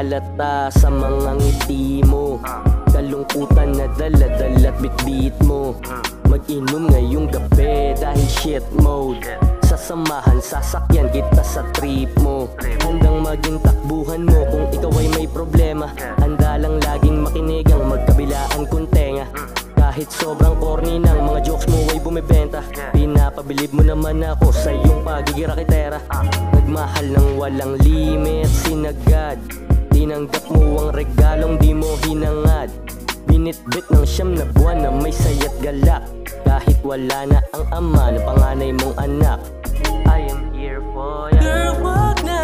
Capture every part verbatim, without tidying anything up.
halata sa mga ngiti mo. Kalungkutan na dala-dala't bitbit mo. Mag-inom ngayong gabi dahil shit mode. Sasamahan, sasakyan kita sa trip mo. Handang maging takbuhan mo kung ikaw ay may problema. Handa lang laging makinig ang magkabilaan kong tenga. Kahit sobrang corny ng mga jokes mo ay bumibenta. Pinapabilib mo naman ako sa iyong pagiging raketera. Nagmahal ng walang limit, sinagad. Tinanggap mo ang regalong di mo hinangad. Binitbit ng siyam na buwan na may saya't galak. Kahit wala na ang ama ng panganay mong anak. I am here for ya. Girl, wag na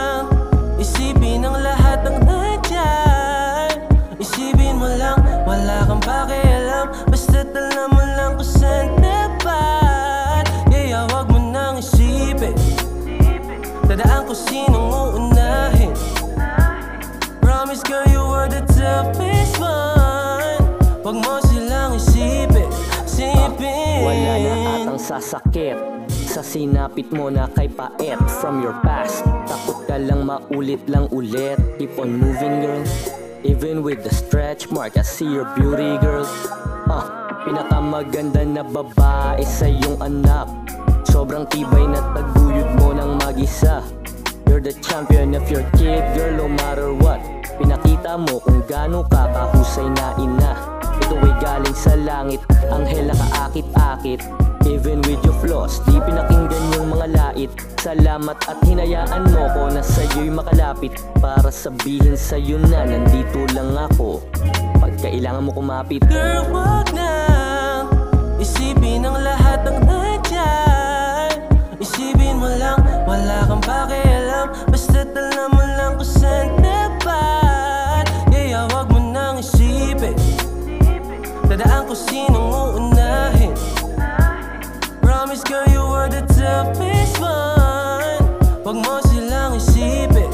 isipin ang lahat ng nandyan. Isipin mo lang, wala kang pakialam. Basta't alam mo lang kung saan dapat. Kaya wag mo nang isipin, tandaan ko sinong uunahin. Promise girl, you were the toughest one. Wag mo silang isipin, isipin. Wala na atang sasakit sa sinapit mo na kay paet from your past. Takot ka lang maulit lang ulit. Keep on moving girl. Even with the stretch mark, I see your beauty girl. uh, Pinakamaganda na babae sa iyong anak. Sobrang tibay na taguyod mo ng mag-isa. You're the champion of your kid girl, no matter what. Pinakita mo kung gaano ka kahusay na ina. Ito ay galing sa langit, anghel na kaakit-akit. Even with your flaws, di pinakinggan yung mga lait. Salamat at hinayaan mo ko na sa'yo'y makalapit. Para sabihin sa'yo na nandito lang ako pag kailangan mo kumapit. Girl, wag na isipin ang lahat ng nandyan. Isipin mo lang, wala kang pakialam. Basta't alam mo lang kung saan dapat. Kaya wag mo nang isipin, tandaan ko sinong uunahin. Promise girl, you were the toughest one. Wag mo silang isipin,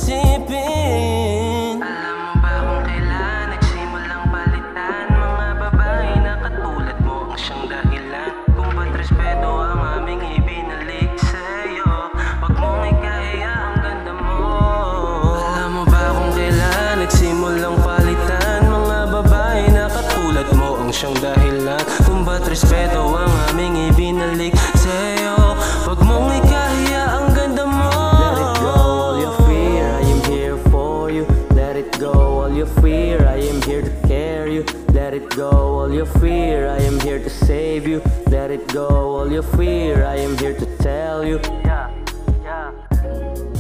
isipin. Alam mo ba kung kailan nagsimulang palitan? Mga babae na katulad mo ang siyang dahilan kung ba't respeto ang aming ibinalik sa'yo. Wag mong ikahiya ang ganda mo. Alam mo ba kung kailan nagsimulang palitan? Mga babae na katulad mo ang siyang dahilan kung ba't respeto ang aming ibinalik sa'yo. Wag mong ikahiya ang ganda mo. Let it go all your fear, I am here for you. Let it go all your fear, I am here to carry you. Let it go all your fear, I am here to save you. Let it go all your fear, I am here to tell you. Yeah, yeah.